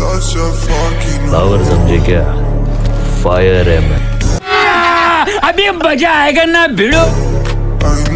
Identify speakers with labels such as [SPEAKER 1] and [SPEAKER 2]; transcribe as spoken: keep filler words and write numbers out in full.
[SPEAKER 1] such a fucking
[SPEAKER 2] power समझे क्या? Fire है मैं।
[SPEAKER 3] अभी मजा आएगा ना भिड़ो।
[SPEAKER 1] I